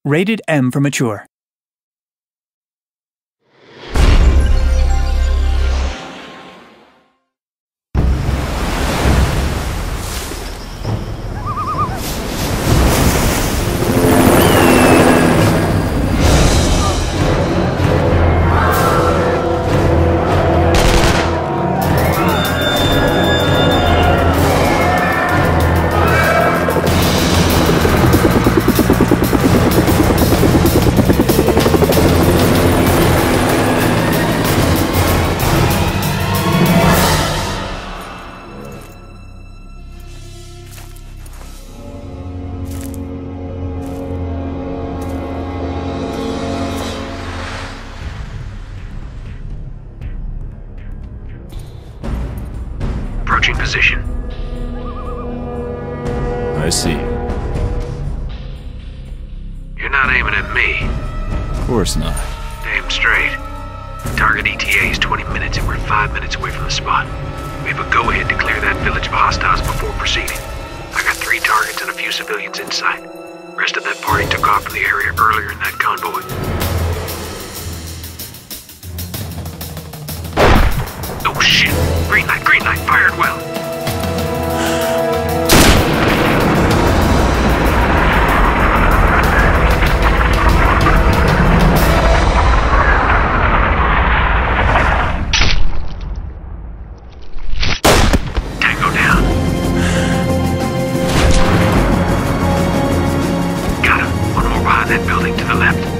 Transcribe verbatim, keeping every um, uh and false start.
Rated M for mature. Approaching position. I see. You're not aiming at me. Of course not. Damn straight. Target E T A is twenty minutes and we're five minutes away from the spot. We have a go-ahead to clear that village of hostiles before proceeding. I got three targets and a few civilians in sight. Rest of that party took off from the area earlier in that convoy. Oh shit! Green light, green light, fired well. Tango down. Got him. One more behind that building to the left.